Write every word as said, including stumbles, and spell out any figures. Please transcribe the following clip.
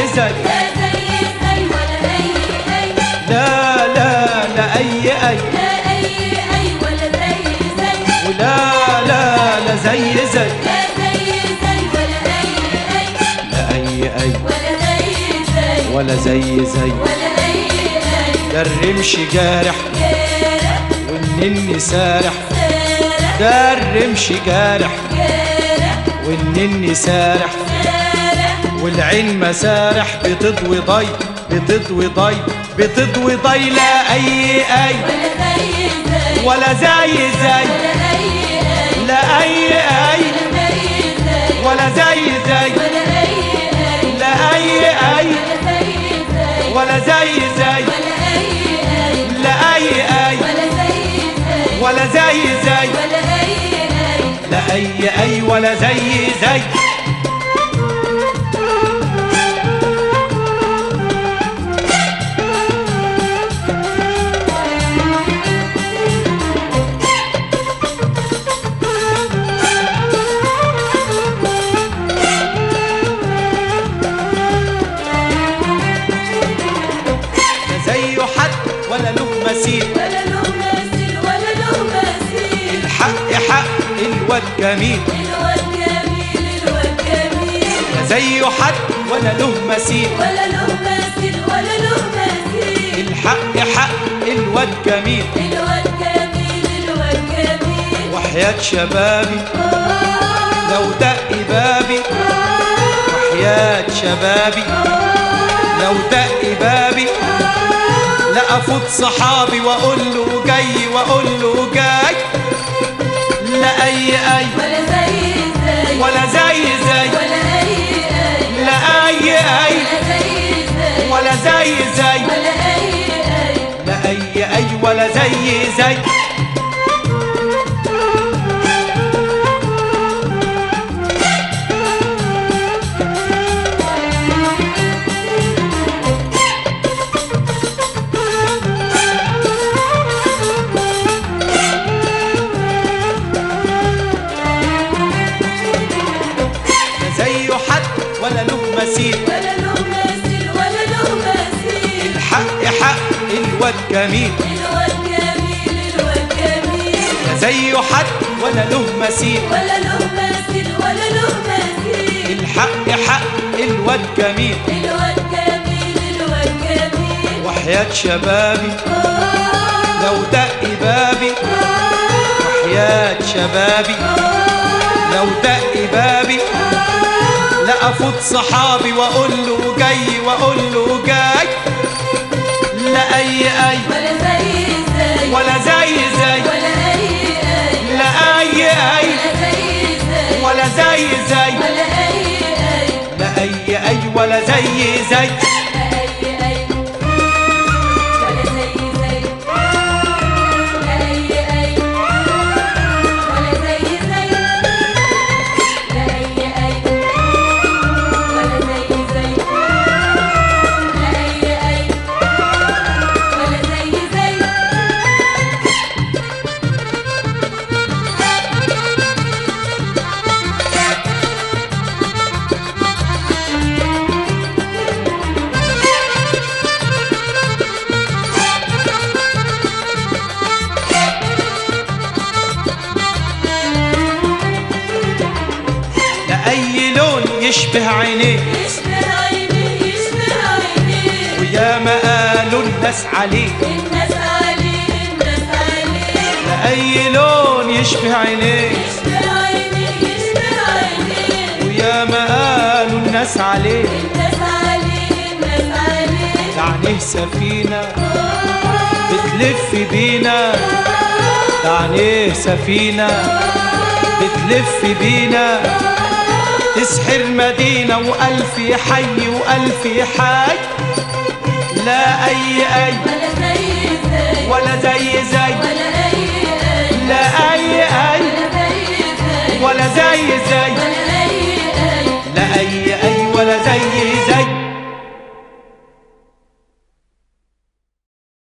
زي لا زي زي ولا أي أي لا لا لا أي أي لا أي أي ولا زي زي ولا لا لا زي زي لا زي زي ولا أي أي لا أي أي ولا زي زي ولا زي زي ولا أي أي ده الرمش جارح جارح والنني سارح سارح ده الرمش جارح جارح والنني سارح سارح والعين مسارح بتضوي ضي بتضوي ضي بتضوي ضي لا أي أي ولا زي زي ولا زي زي ولا أي أي لا أي أي ولا زي زي لا أي أي ولا زي زي لا أي أي ولا زي زي ولا زي زي لا أي أي ولا زي زي ولا له مثيل ولا له مثيل ولا له مثيل الحق حق الواد جميل الواد جميل الواد جميل لا زيه حد ولا له مثيل ولا له مثيل ولا له مثيل الحق حق الواد جميل الواد جميل الواد جميل وحياة شبابي آه لو دق بابي وحياة شبابي لو دق بابي لا افوت صحابي واقول له جاي واقول له جاي لا اي اي ولا زي زي ولا زي زي ولا أي أي لا اي اي ولا زي زي ولا زي زي ولا أي أي لا اي اي ولا زي زي ولا له مثيل ولا له مثيل ولا له مثيل الحق حق الواد جميل الواد جميل الواد جميل لا زيه حد ولا له مثيل ولا له مثيل ولا له مثيل الحق حق الواد جميل الواد جميل الواد جميل وحياة شبابي آه لو دق بابي وحياة شبابي لو دق بابي لا افوت صحابي واقول له جاي واقول له جاي لا اي اي ولا زي زي ولا زي زي ولا أي أي لا اي اي ولا زي زي ولا زي زي ولا أي أي لا اي اي ولا زي زي أي لون يشبه عينيه يشبه عينيه يشبه عينيه ويا ما قالوا الناس عليه الناس عليه الناس عليه أي لون يشبه عينيه يشبه عينيه يشبه عينيه ويا ما قالوا الناس عليه الناس عليه الناس عليه ده عينيه سفينة بتلف بينا ده عينيه سفينة بتلف بينا تسحر مدينة وألف حي وألف حي لا أي أي ولا زي زي ولا زي زي ولا أي أي لا أي أي ولا زي زي ولا زي زي ولا